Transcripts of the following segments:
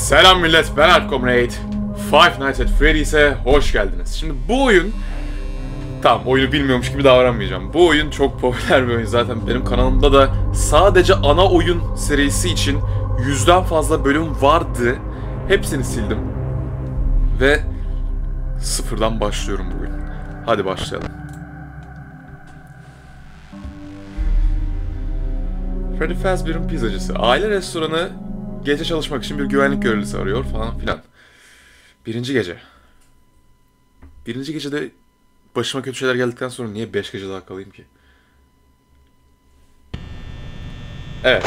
Selam millet, ben Alpcomrade. Five Nights at Freddy's'e hoş geldiniz. Şimdi bu oyun... Tamam, oyunu bilmiyormuş gibi davranmayacağım. Bu oyun çok popüler bir oyun. Zaten benim kanalımda da sadece ana oyun serisi için 100'den fazla bölüm vardı. Hepsini sildim. Ve sıfırdan başlıyorum bugün. Hadi başlayalım. Freddy Fazbear'ın pizzacısı. Aile restoranı gece çalışmak için bir güvenlik görevlisi arıyor falan filan. Birinci gece. Birinci gecede başıma kötü şeyler geldikten sonra niye 5 gece daha kalayım ki? Evet.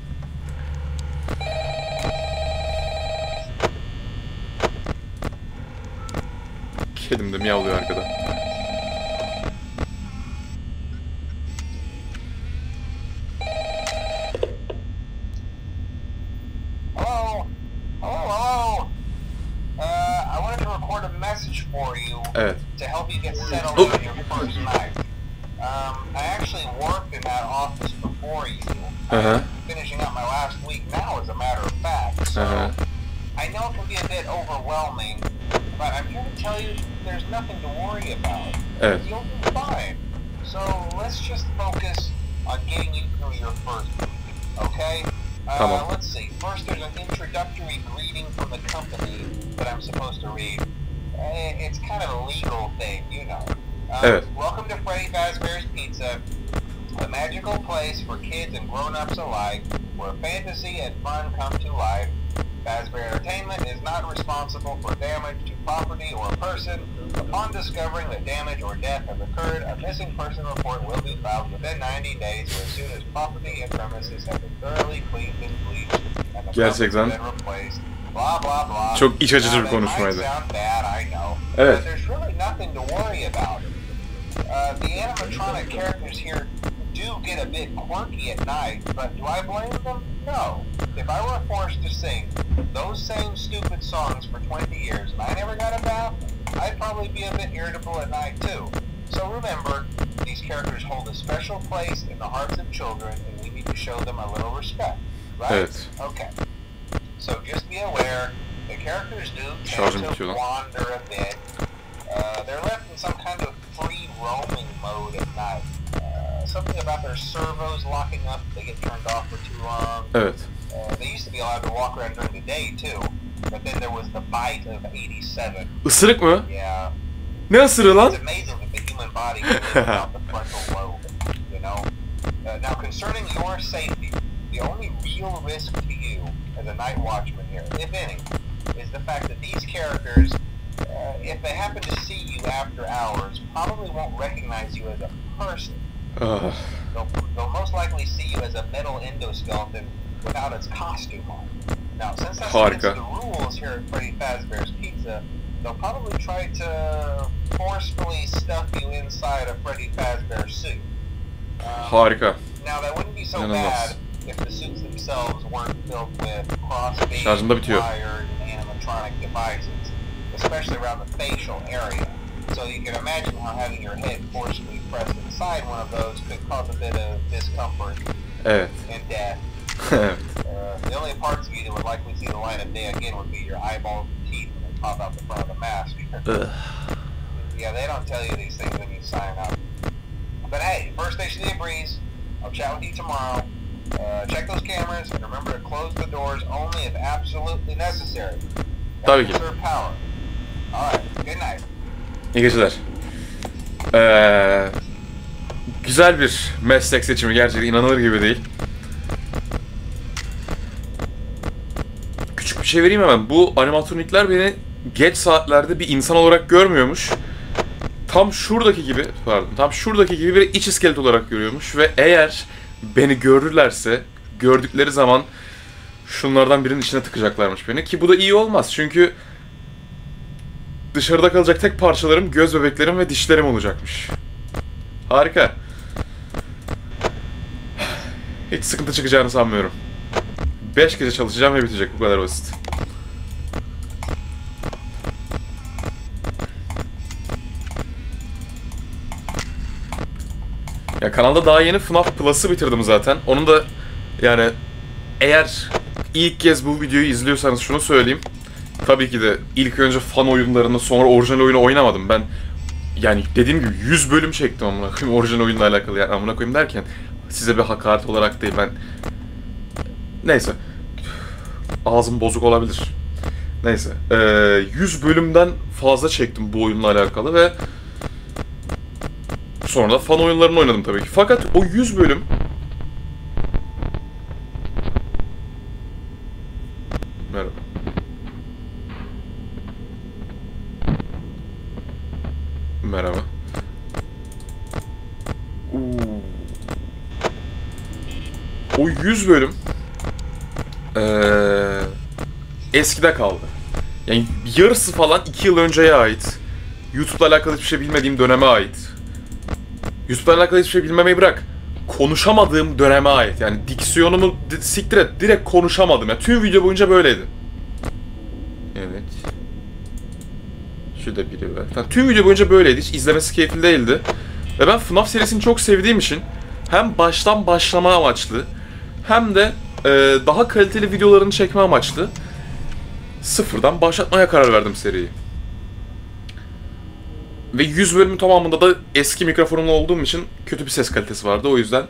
Kedim de miyavlıyor arkada. Evet. To help you get settled on your first night. I actually worked in that office before you. Finishing up my last week now, as a matter of fact. So I know it can be a bit overwhelming, but I'm here to tell you there's nothing to worry about. Evet. You'll be fine. So let's just focus on getting you through your first week, okay? Tamam. Let's see. First, there's an introductory greeting from the company that I'm supposed to read. It's kind of a legal thing, you know. Welcome to Freddy Fazbear's Pizza, a magical place for kids and grown-ups alike, where fantasy and fun come to life. Fazbear Entertainment is not responsible for damage to property or person. Upon discovering that damage or death has occurred, a missing person report will be filed within 90 days or as soon as property and premises have been thoroughly cleaned and bleached and the property has been replaced. Blah blah blah. Çok iç açıcı bir konuşmaydı. Evet. There's really nothing to worry about. The animatronic characters here do get a bit quirky at night, but do I blame them? No. If I were forced to sing those same stupid songs for 20 years and I never got a bath, I'd probably be a bit irritable at night too. So remember, these characters hold a special place in the hearts of children and we need to show them a little respect, right? Evet. Okay. So just be aware, the characters do tend to wander a bit. They're left in some kind of free roaming mode at night. Something about their servos locking up, they get turned off for too long. Evet. They used to be allowed to walk around during the day too, but then there was the bite of 87. Isırık mı? Yeah. Ne ısırığı lan? It's amazing that the human body can live without the frontal lobe, you know? Now concerning your safety, the only real risk to you as a night watchman here, if any, is the fact that these characters, if they happen to see you after hours, probably won't recognize you as a person. They'll most likely see you as a metal endoskeleton without its costume on. Now, since that's against the rules here at Freddy Fazbear's Pizza, they'll probably try to forcefully stuff you inside a Freddy Fazbear suit. Harika. Now, that wouldn't be so bad if the suits themselves weren't filled with cross-beam, wired, animatronic devices, especially around the facial area. So you can imagine how having your head forcefully pressed inside one of those could cause a bit of discomfort and death. The only parts of you that would likely see the light of day again would be your eyeballs and teeth when they pop out the front of the mask. Yeah, they don't tell you these things when you sign up. But hey, first station of the breeze. I'll chat with you tomorrow. Check those cameras and remember to close the doors only if absolutely necessary. Tabii ki. Conserve power. Alright, good night. İyi geceler. Güzel bir meslek seçimi, gerçekten inanılır gibi değil. Küçük bir şey vereyim hemen. Bu animatronikler beni geç saatlerde bir insan olarak görmüyormuş. Tam şuradaki gibi bir iç iskelet olarak görüyormuş ve eğer beni görürlerse, gördükleri zaman şunlardan birinin içine tıkacaklarmış beni, ki bu da iyi olmaz çünkü dışarıda kalacak tek parçalarım göz bebeklerim ve dişlerim olacakmış. Harika. Hiç sıkıntı çıkacağını sanmıyorum. 5 gece çalışacağım ve bitecek, bu kadar basit. Ya kanalda daha yeni FNAF Plus'ı bitirdim zaten. Onun da yani eğer ilk kez bu videoyu izliyorsanız şunu söyleyeyim. Tabii ki de ilk önce fan oyunlarını sonra orijinal oyunu oynamadım. Ben yani dediğim gibi 100 bölüm çektim amına koyayım orijinal oyunla alakalı. Yani amına koyayım derken size bir hakaret olarak değil ben... Neyse. Ağzım bozuk olabilir. Neyse. 100 bölümden fazla çektim bu oyunla alakalı ve sonra da fan oyunlarını oynadım tabii ki. Fakat o 100 bölüm merhaba. Merhaba. O 100 bölüm eskide kaldı. Yani yarısı falan 2 yıl önceye ait. YouTube'la alakalı hiçbir şey bilmediğim döneme ait. YouTube'la alakalı hiçbir şey bilmemeyi bırak. Konuşamadığım döneme ait. Yani diksiyonumu siktir et. Direkt konuşamadım. Yani tüm video boyunca böyleydi. Evet. Şurada biri var. Yani tüm video boyunca böyleydi. Hiç izlemesi keyifli değildi. Ve ben FNAF serisini çok sevdiğim için hem baştan başlama amaçlı hem de daha kaliteli videolarını çekme amaçlı sıfırdan başlatmaya karar verdim seriyi. Ve 100 bölümün tamamında da eski mikrofonumla olduğum için kötü bir ses kalitesi vardı. O yüzden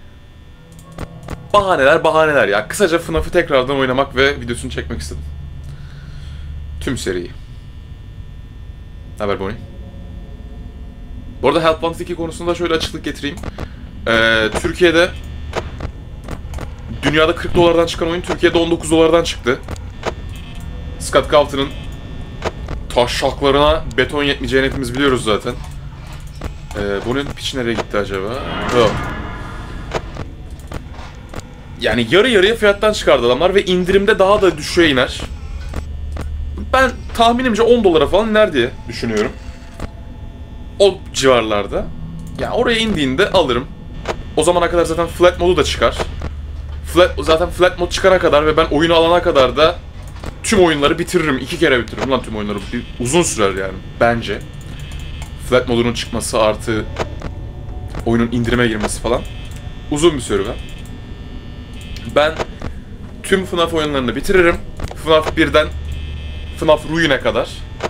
bahaneler ya. Kısaca FNAF'ı tekrardan oynamak ve videosunu çekmek istedim. Tüm seriyi. Ne haber Bonnie? Bu arada Help Wanted 2 konusunda şöyle açıklık getireyim. Türkiye'de dünyada 40 dolardan çıkan oyun Türkiye'de 19 dolardan çıktı. Scott Calton'ın taşşaklarına beton yetmeyeceğini hepimiz biliyoruz zaten. Bunun piç nereye gitti acaba? Yok. Yani yarı yarıya fiyattan çıkardı adamlar ve indirimde daha da düşüğe iner. Ben tahminimce 10 dolara falan iner diye düşünüyorum. O civarlarda. Yani oraya indiğinde alırım. O zamana kadar zaten flat modu da çıkar. Zaten flat mod çıkana kadar ve ben oyunu alana kadar da tüm oyunları bitiririm. 2 kere bitiririm lan tüm oyunları. Uzun sürer yani bence. Flat modunun çıkması artı oyunun indirime girmesi falan. Uzun bir serüven. Ben tüm FNAF oyunlarını bitiririm. FNAF 1'den FNAF Ruin'e kadar.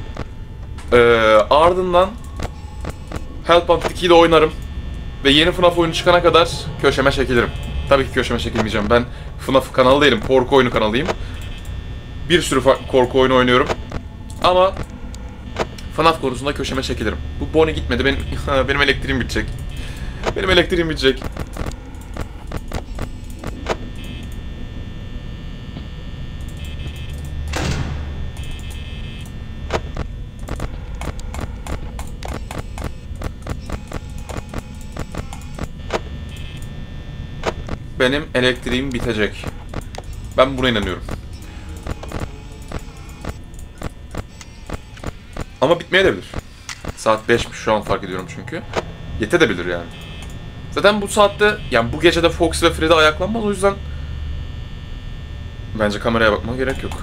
Ardından Help Wanted 2'yi de oynarım. Ve yeni FNAF oyunu çıkana kadar köşeme çekilirim. Tabii ki köşeme çekilmeyeceğim. Ben FNAF kanalı değilim. Korku oyunu kanalıyım. Bir sürü korku oyunu oynuyorum. Ama FNAF konusunda köşeme çekilirim. Bu Bonnie gitmedi. Benim elektriğim bitecek. Benim elektriğim bitecek. Benim elektriğim bitecek. Ben buna inanıyorum. Ama bitmeyebilir. Saat 5'miş şu an fark ediyorum çünkü. Yetebilir yani. Zaten bu saatte, yani bu gecede Fox ve Freddy ayaklanmaz, o yüzden bence kameraya bakmaya gerek yok.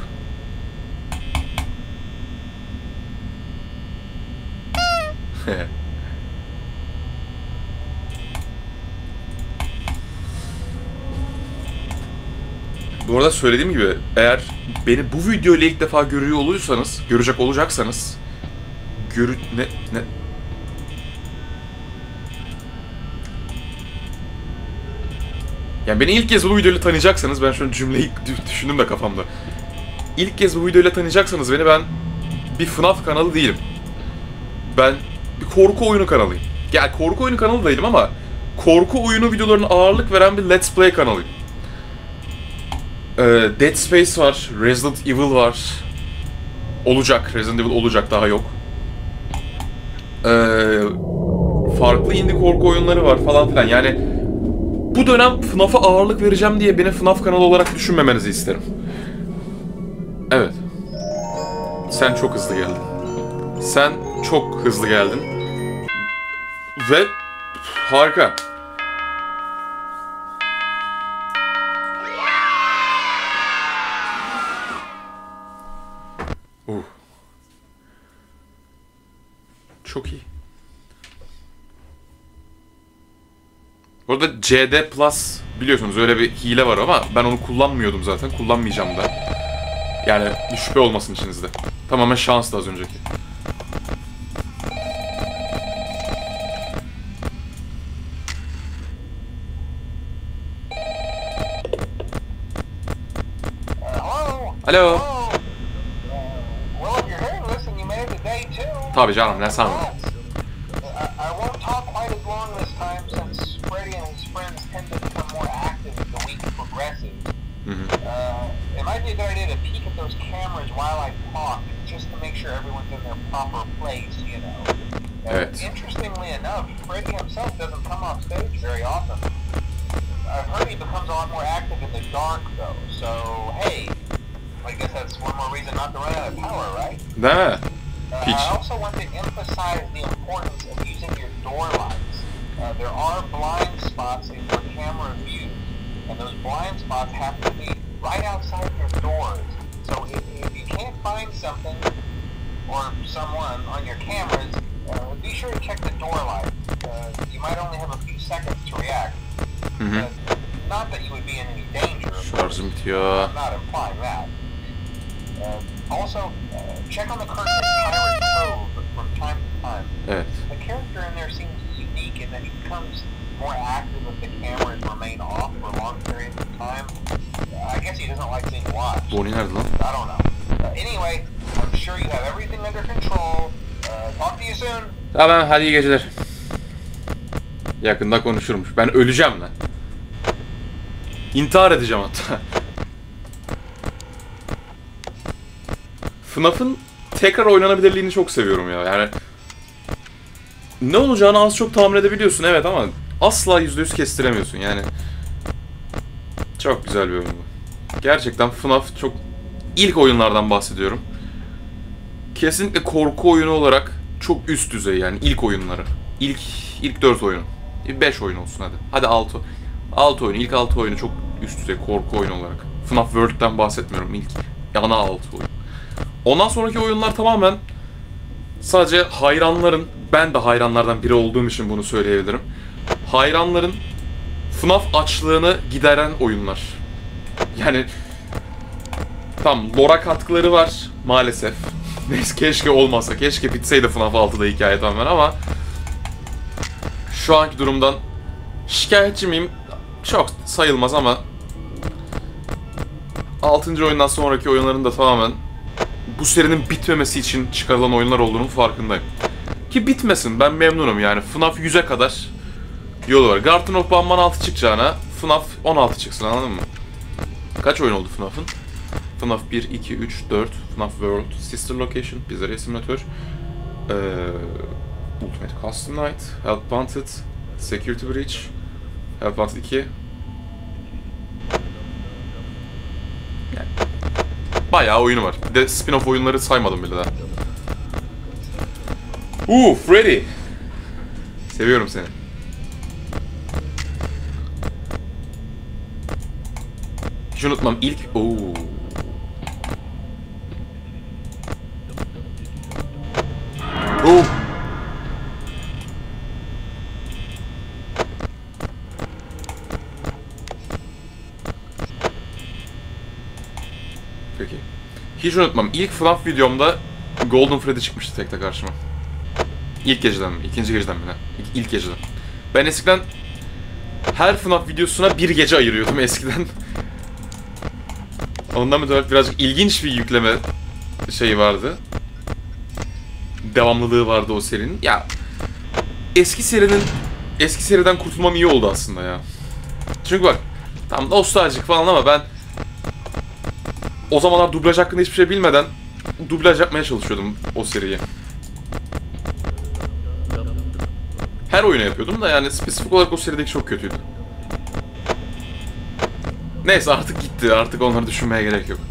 Bu arada söylediğim gibi eğer beni bu videoyla ilk defa görecek olacaksanız ne? Yani beni ilk kez bu videoyla tanıyacaksanız, ben şu an cümleyi düşündüm de kafamda. İlk kez bu videoyla tanıyacaksanız ben bir FNAF kanalı değilim. Ben bir korku oyunu kanalıyım. Yani korku oyunu kanalı değilim ama korku oyunu videolarına ağırlık veren bir Let's Play kanalıyım. Dead Space var, Resident Evil var. Olacak, Resident Evil olacak, daha yok. Farklı indie korku oyunları var falan filan. Yani bu dönem FNAF'a ağırlık vereceğim diye beni FNAF kanalı olarak düşünmemenizi isterim. Evet. Sen çok hızlı geldin. Sen çok hızlı geldin. Ve harika. Çok iyi. Orada CD Plus biliyorsunuz öyle bir hile var ama ben onu kullanmıyordum zaten. Kullanmayacağım da. Yani bir şüphe olmasın içinizde. Tamamen şanslı az önceki. Alo. Tabii canım, ne sandın? It might be a good idea to peek at those cameras while I talk, just to make sure everyone's in their proper place, you know. Evet. Interestingly enough, Freddy himself doesn't come off stage very often. I've heard he becomes a lot more active in the dark, though. So, hey, I guess that's one more reason not to run out of power, right? Değil mi? I also want to emphasize the importance of using your door lights. There are blind spots in your camera view, and those blind spots have to be right outside your doors. So if you can't find something or someone on your cameras, be sure to check the door light. You might only have a few seconds to react. Not that you would be in any danger. Şarjım bitiyor. I'm not implying that. Also, check on the curtain at Pirate Cove from time to time. Evet. The character in there seems unique in that he becomes more active if the cameras remain off for long periods of time. I guess he doesn't like being watched. Bonnie nerede lan? I don't know. Anyway, I'm sure you have everything under control. Talk to you soon. Tamam, hadi iyi geceler. Yakında konuşurmuş. Ben öleceğim lan. İntihar edeceğim hatta. FNAF'ın tekrar oynanabilirliğini çok seviyorum ya. Yani ne olacağını az çok tahmin edebiliyorsun, evet, ama asla %100 kestiremiyorsun yani. Çok güzel bir oyun bu. Gerçekten FNAF çok ilk oyunlardan bahsediyorum. Kesinlikle korku oyunu olarak çok üst düzey yani ilk oyunları. İlk 4 oyunu. 5 oyun olsun hadi. Hadi 6. 6 oyunu. İlk 6 oyunu çok üst düzey korku oyunu olarak. FNAF World'den bahsetmiyorum. İlk ana 6 oyun. Ondan sonraki oyunlar tamamen sadece hayranların, ben de hayranlardan biri olduğum için bunu söyleyebilirim. Hayranların FNAF açlığını gideren oyunlar. Yani tam lore'a katkıları var maalesef. Neyse, keşke olmasa, keşke bitseydi FNAF 6'da hikaye tamamen ama şu anki durumdan şikayetçi miyim? Çok sayılmaz ama 6. oyundan sonraki oyunların da tamamen bu serinin bitmemesi için çıkarılan oyunlar olduğunun farkındayım. Ki bitmesin, ben memnunum yani. FNAF 100'e kadar yolu var. Garden of Banban 6 çıkacağına FNAF 16 çıksın, anladın mı? Kaç oyun oldu FNAF'ın? FNAF 1, 2, 3, 4, FNAF World, Sister Location, Pizzeria Simulator, Ultimate Custom Night, Help Wanted, Security Breach, Help Wanted 2. Yani bayağı oyunu var. Bir de spin-off oyunları saymadım bile daha. Freddy! Seviyorum seni. Hiç unutmam ilk... Peki. Hiç unutmam. İlk FNAF videomda Golden Freddy çıkmıştı tekte karşıma. İlk geceden mi? İkinci geceden mi? İlk geceden. Ben eskiden her FNAF videosuna bir gece ayırıyordum eskiden. Ondan mütevellit birazcık ilginç bir yükleme şeyi vardı. Devamlılığı vardı o serinin. Ya eski seriden kurtulmam iyi oldu aslında ya. Çünkü bak, tam nostaljik falan ama ben o zamanlar dublaj hakkında hiçbir şey bilmeden dublaj yapmaya çalışıyordum o seriyi. Her oyunu yapıyordum da yani spesifik olarak o serideki çok kötüydü. Neyse, artık gitti. Artık onları düşünmeye gerek yok.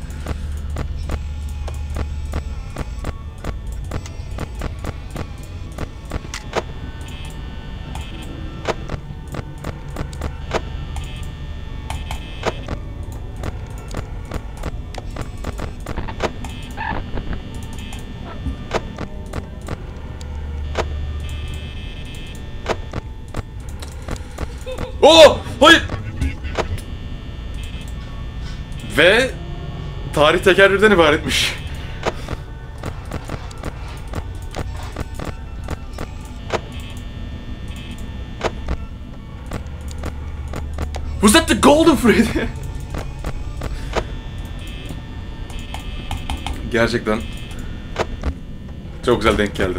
Oh! Hayır! Ve tarih tekerrürden ibaretmiş. Was that the Golden Freddy? Gerçekten çok güzel denk geldi.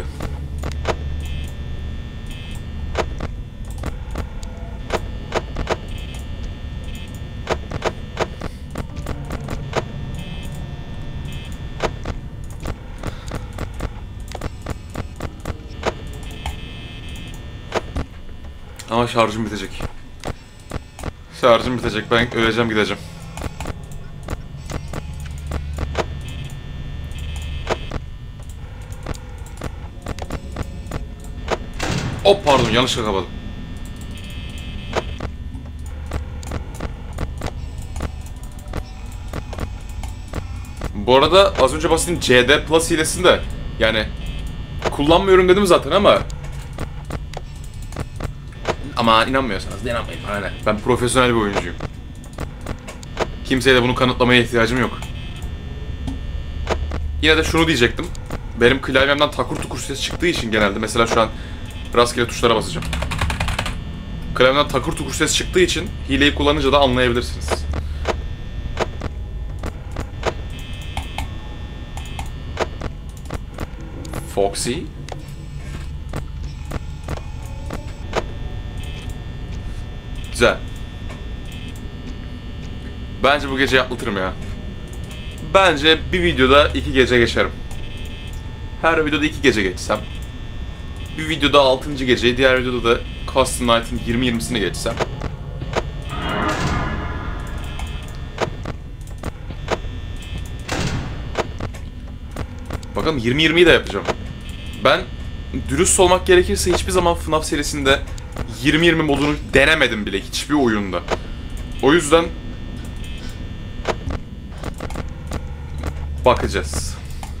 Ama şarjım bitecek. Şarjım bitecek. Ben öleceğim, gideceğim. Hop pardon, yanlışlıkla kapadım. Bu arada az önce bahsettiğim CD Plus hilesini de yani kullanmıyorum dedim zaten ama inanmıyorsanız da inanmayın bana ne. Ben profesyonel bir oyuncuyum. Kimseye de bunu kanıtlamaya ihtiyacım yok. Yine de şunu diyecektim. Benim klavyemden takur tukur ses çıktığı için genelde mesela şu an rastgele tuşlara basacağım. Klavyemden takur tukur ses çıktığı için hileyi kullanınca da anlayabilirsiniz. Foxy. Güzel. Bence bu gece atlatırım ya. Bence bir videoda 2 gece geçerim. Her videoda 2 gece geçsem. Bir videoda 6. geceyi, diğer videoda da Custom Night'ın 20-20'sini geçsem. Bakalım 20-20'yi de yapacağım. Ben dürüst olmak gerekirse hiçbir zaman FNAF serisinde 20-20 modunu denemedim bile hiçbir oyunda. O yüzden bakacağız.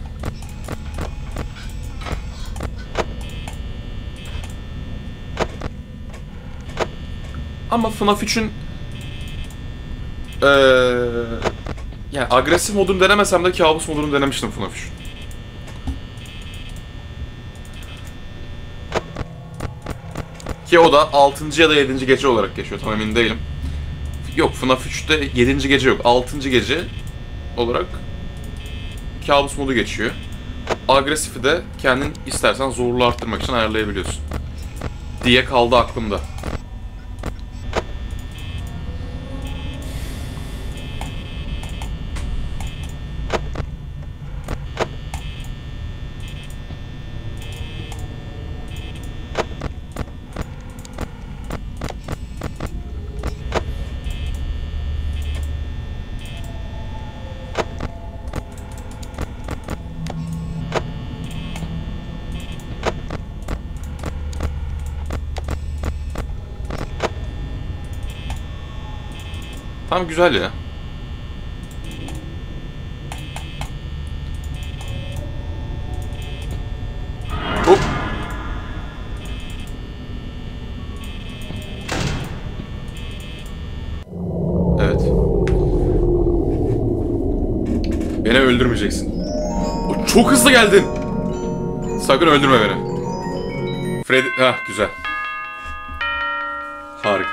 Ama FNAF 3'ün yani agresif modunu denemesem de kabus modunu denemiştim FNAF 3'ün. Ki o da 6. ya da 7. gece olarak geçiyor, tam emin değilim. Yok, FNAF 3'te 7. gece yok, 6. gece olarak kabus modu geçiyor. Agresifi de kendin istersen zorluğu arttırmak için ayarlayabiliyorsun diye kaldı aklımda. Tamam, güzel ya. Hop. Evet. Beni öldürmeyeceksin. Çok hızlı geldin. Sakın öldürme beni. Freddy... Hah, güzel. Harika.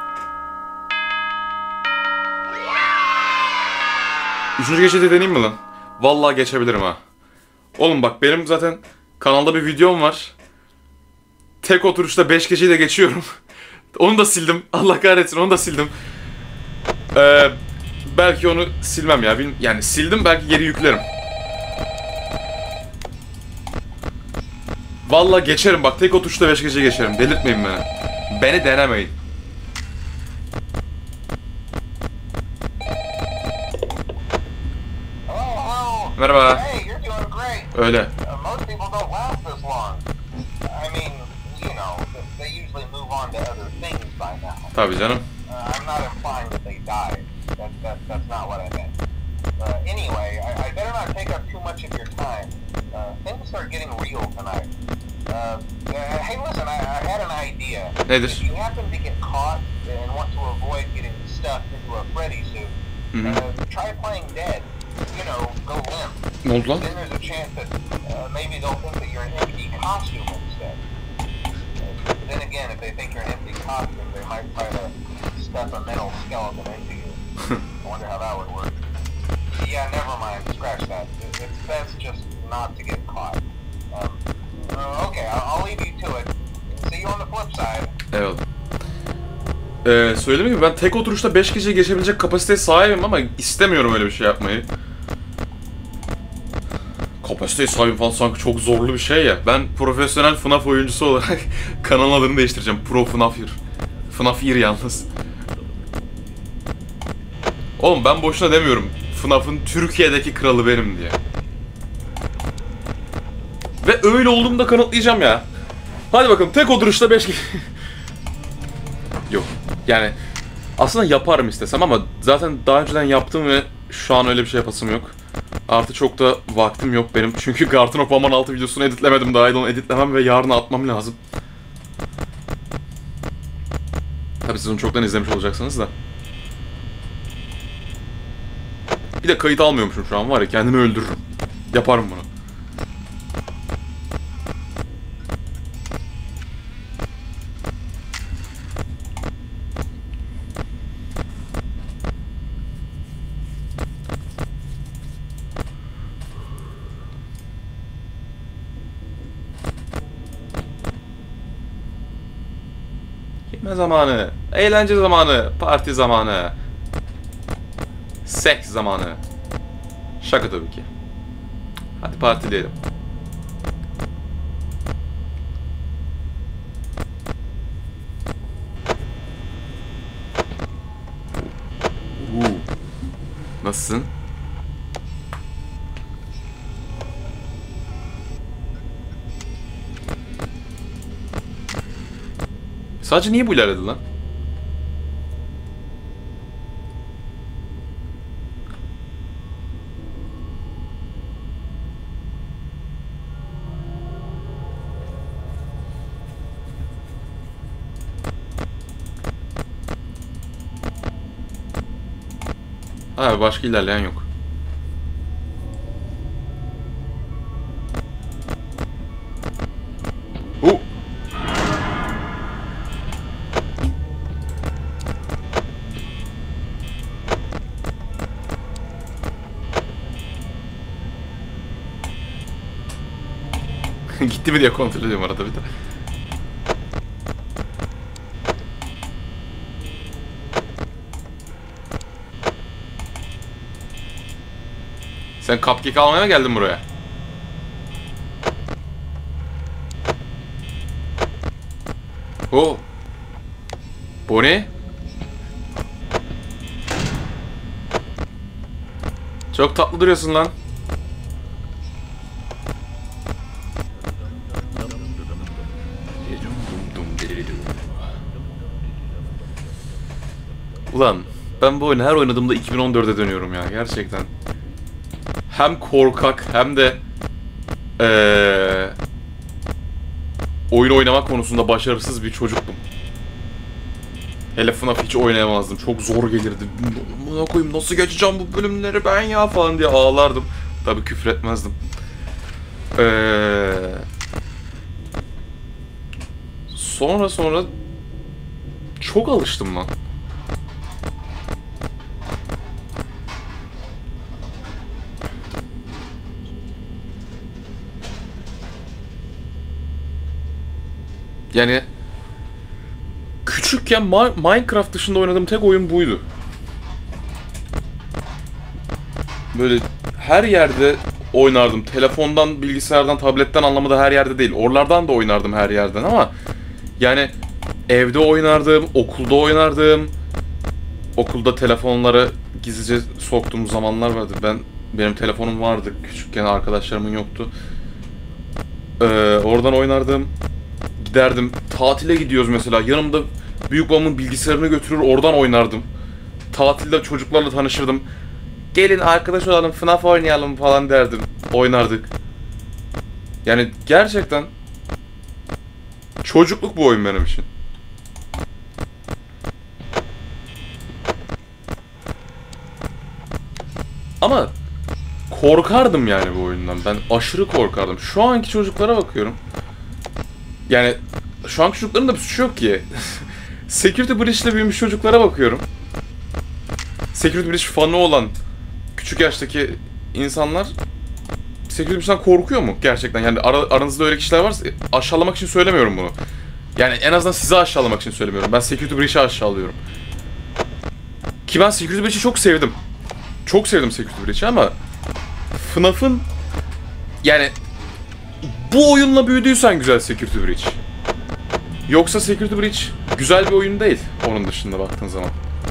Üçüncü geceyi deneyeyim mi lan? Vallahi geçebilirim ha. Oğlum bak, benim zaten kanalda bir videom var. Tek oturuşta 5 geceyi de geçiyorum. Onu da sildim. Allah kahretsin, onu da sildim. Belki onu silmem ya. Yani sildim, belki geri yüklerim. Vallahi geçerim bak, tek oturuşta 5 gece geçerim. Delirtmeyin beni. Beni denemeyin. Merhaba. Hey, you're doing great. Öyle. Most people don't last this long. I mean, you know, they usually move on to other things by now. Tabii canım. I'm not implying that they died. That's not what I meant. Anyway, I better not take up too much of your time. Things are getting real tonight. Hey, listen, I had an idea. Nedir? If you happen to get caught and want to avoid getting stuffed into a Freddy suit, try playing dead. You know, go limp. Ne oldu lan? Then there's a chance that maybe they'll think that you're an empty costume instead. Then again, if they think you're an empty costume, they might try to stuff a metal skeleton into you. I wonder how that would work. Yeah, never mind. Scratch that. It's best just not to get caught. Okay, I'll leave you to it. See you on the flip side. Evet. Söylediğim gibi ben tek oturuşta 5 kişiye geçebilecek kapasiteye sahibim ama istemiyorum öyle bir şey yapmayı. Kapasiteye sahibim falan sanki çok zorlu bir şey ya. Ben profesyonel FNAF oyuncusu olarak kanal adını değiştireceğim. Pro FNAFir. FNAFir yalnız. Oğlum ben boşuna demiyorum. FNAF'ın Türkiye'deki kralı benim diye. Ve öyle olduğumu da kanıtlayacağım ya. Hadi bakalım tek oturuşta 5 kişi. Yok. Yani aslında yaparım istesem ama zaten daha önceden yaptım ve şu an öyle bir şey yapasım yok. Artı çok da vaktim yok benim. Çünkü Garten of Aman 6 videosunu editlemedim daha. Onu editlemem ve yarına atmam lazım. Tabii siz onu çoktan izlemiş olacaksınız da. Bir de kayıt almıyormuşum şu an var ya, kendimi öldürürüm. Yaparım bunu. Yeme zamanı, eğlence zamanı, parti zamanı, seks zamanı. Şaka tabii ki. Hadi partileyelim. Nasılsın? Sadece niye bu ilerledi lan? Ha, başka ilerleyen yok. Gitti mi diye kontrol ediyorum arada bir de. Sen cupcake almaya mı geldin buraya? Oh. Bonnie? Çok tatlı duruyorsun lan. Ulan ben bu oyunu her oynadığımda 2014'e dönüyorum ya gerçekten. Hem korkak hem de oyun oynamak konusunda başarısız bir çocuktum. Hele FNAF hiç oynayamazdım. Çok zor gelirdi. Buna koyayım, nasıl geçeceğim bu bölümleri ben ya falan diye ağlardım. Tabii küfür etmezdim. Sonra çok alıştım lan. Yani küçükken Minecraft dışında oynadığım tek oyun buydu. Böyle her yerde oynardım. Telefondan, bilgisayardan, tabletten anlamında her yerde değil. Oralardan da oynardım her yerden ama yani evde oynardım, okulda oynardım. Okulda telefonları gizlice soktuğum zamanlar vardı. Benim telefonum vardı küçükken, arkadaşlarımın yoktu. Oradan oynardım. Giderdim. Tatile gidiyoruz mesela. Yanımda büyük babamın bilgisayarını götürür oradan oynardım. Tatilde çocuklarla tanışırdım. Gelin arkadaş olalım, FNAF oynayalım falan derdim. Oynardık. Yani gerçekten Çocukluk bu oyun benim için. Ama korkardım yani bu oyundan. Ben aşırı korkardım. Şu anki çocuklara bakıyorum. Yani şu anki çocukların da bir suçu yok ki. Security Breach'le büyümüş çocuklara bakıyorum. Security Breach fanı olan küçük yaştaki insanlar Security Breach'ten korkuyor mu gerçekten? Yani aranızda öyle kişiler varsa aşağılamak için söylemiyorum bunu. Yani en azından sizi aşağılamak için söylemiyorum. Ben Security Breach'i aşağılıyorum. Ki ben Security Breach'i çok sevdim. Çok sevdim Security Breach'i ama FNAF'ın yani bu oyunla büyüdüysen güzel Security Breach. Yoksa Security Breach güzel bir oyun değil onun dışında baktığın zaman.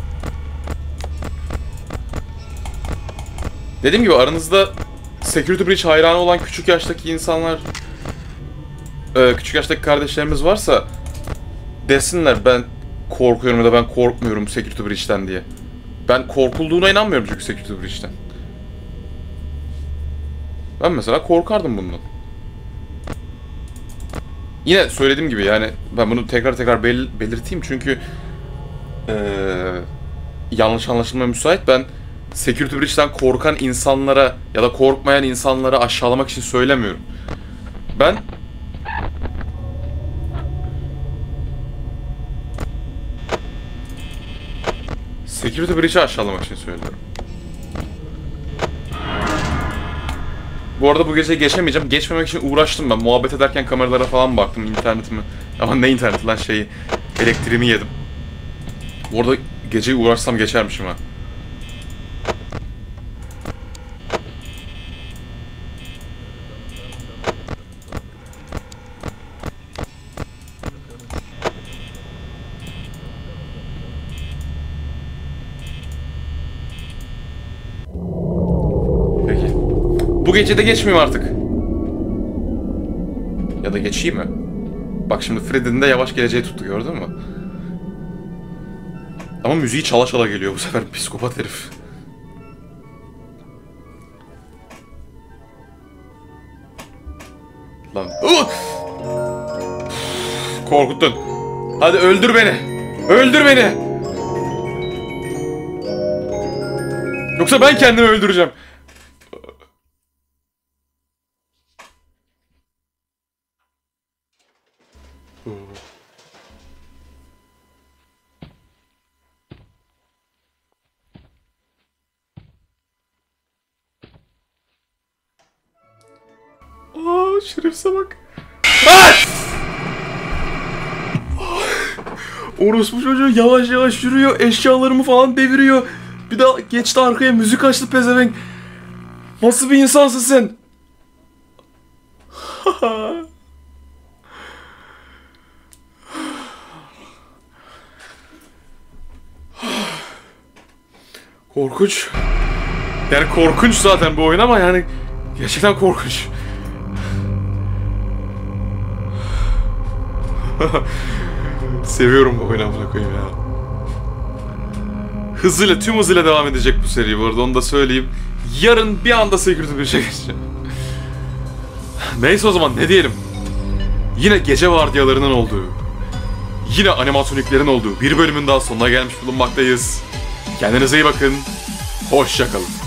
Dediğim gibi aranızda Security Breach hayranı olan küçük yaştaki insanlar, küçük yaştaki kardeşlerimiz varsa desinler ben korkuyorum ya da ben korkmuyorum Security Breach'ten diye. Ben korkulduğuna inanmıyorum çünkü Security Breach'ten. Ben mesela korkardım bundan. Yine söylediğim gibi yani ben bunu tekrar belirteyim çünkü yanlış anlaşılmaya müsait. Ben Security Breach'ten korkan insanlara ya da korkmayan insanlara aşağılamak için söylemiyorum. Ben Security Breach'i aşağılamak için söylüyorum. Bu arada bu gece geçemeyeceğim. Geçmemek için uğraştım ben. Muhabbet ederken kameralara falan baktım, internetimi. Ama ne interneti lan elektriğimi yedim. Bu arada geceyi uğraşsam geçermişim ha. Peki. Bu gece de geçmeyeyim artık. Ya da geçeyim mi? Bak şimdi Freddy'nin de yavaş geleceği tuttu, gördün mü? Ama müziği çala çala geliyor bu sefer, psikopat herif. Lan. Korkuttun. Hadi öldür beni. Öldür beni. Yoksa ben kendimi öldüreceğim. Şerefsize bak. Orospu çocuğu yavaş yavaş yürüyor, eşyalarımı falan deviriyor. Bir daha geçti arkaya, müzik açtı pezevenk. Nasıl bir insansın sen? Korkunç. Yani korkunç zaten bu oyun ama yani gerçekten korkunç. Seviyorum bu oyunu, amına koyayım ya. Hızıyla, tüm hızıyla devam edecek bu seri bu arada, onu da söyleyeyim. Yarın bir anda Security Breach'e geçeceğim. Neyse o zaman ne diyelim. Yine gece vardiyalarının olduğu, yine animatroniklerin olduğu bir bölümün daha sonuna gelmiş bulunmaktayız. Kendinize iyi bakın. Hoşça kalın.